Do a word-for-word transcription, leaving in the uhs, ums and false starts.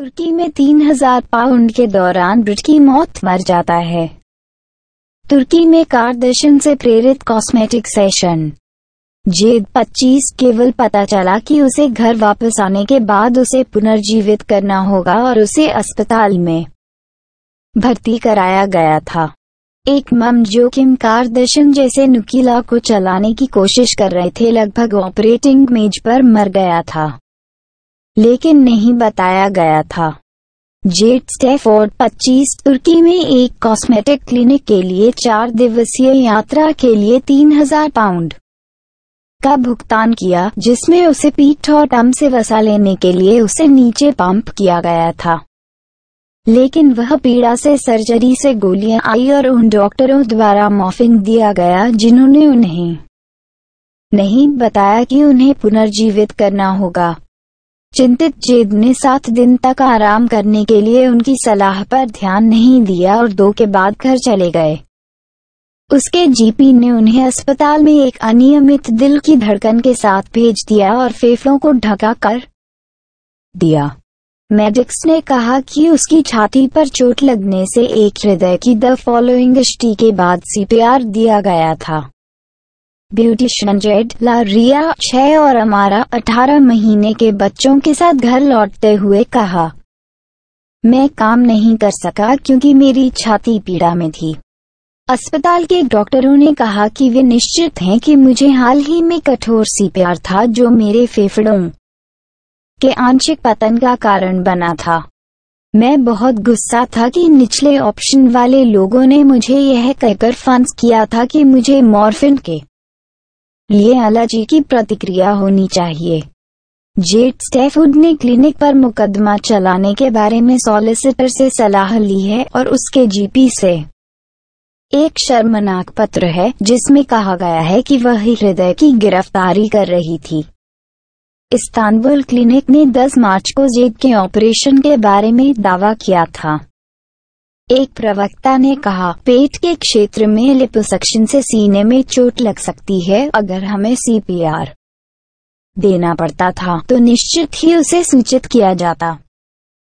तुर्की में तीन हज़ार पाउंड के दौरान ब्रिट की मौत मर जाता है। तुर्की में कार्दाशियन से प्रेरित कॉस्मेटिक सेशन। जेड पच्चीस केवल पता चला कि उसे घर वापस आने के बाद उसे पुनर्जीवित करना होगा और उसे अस्पताल में भर्ती कराया गया था। एक मम जो किम कार्दाशियन जैसे नुकीला को चलाने की कोशिश कर रहे थे लगभग ऑपरेटिंग मेज पर मर गया था, लेकिन नहीं बताया गया था। जेड स्टैफोर्ड पच्चीस तुर्की में एक कॉस्मेटिक क्लिनिक के लिए चार दिवसीय यात्रा के लिए तीन हज़ार पाउंड का भुगतान किया, जिसमें उसे पीठ और टम से वसा लेने के लिए उसे नीचे पंप किया गया था। लेकिन वह पीड़ा से सर्जरी से गोलियां आई और उन डॉक्टरों द्वारा मॉर्फिन दिया गया जिन्होंने उन्हें नहीं बताया कि उन्हें पुनर्जीवित करना होगा। चिंतित जेड ने सात दिन तक आराम करने के लिए उनकी सलाह पर ध्यान नहीं दिया और दो के बाद घर चले गए। उसके जीपी ने उन्हें अस्पताल में एक अनियमित दिल की धड़कन के साथ भेज दिया और फेफड़ों को ढका कर दिया। मेडिक्स ने कहा कि उसकी छाती पर चोट लगने से एक हृदय की द फॉलोइंग स्टी के बाद सीपीआर दिया गया था। ब्यूटिशियन जेड ला रिया छह और अमारा अठारह महीने के बच्चों के साथ घर लौटते हुए कहा, मैं काम नहीं कर सका क्योंकि मेरी छाती पीड़ा में थी। अस्पताल के डॉक्टरों ने कहा कि वे निश्चित हैं कि मुझे हाल ही में कठोर सीपीआर था जो मेरे फेफड़ों के आंशिक पतन का कारण बना था। मैं बहुत गुस्सा था कि निचले ऑप्शन वाले लोगों ने मुझे यह कहकर फंस किया था कि मुझे मॉर्फिन के लिए एलर्जी की प्रतिक्रिया होनी चाहिए। जेड स्टैफोर्ड ने क्लिनिक पर मुकदमा चलाने के बारे में सॉलिसिटर से सलाह ली है और उसके जीपी से एक शर्मनाक पत्र है जिसमें कहा गया है कि वह हृदय की गिरफ्तारी कर रही थी। इस्तांबुल क्लिनिक ने दस मार्च को जेड के ऑपरेशन के बारे में दावा किया था। एक प्रवक्ता ने कहा, पेट के क्षेत्र में लिपोसक्शन से सीने में चोट लग सकती है। अगर हमें सीपीआर देना पड़ता था तो निश्चित ही उसे सूचित किया जाता।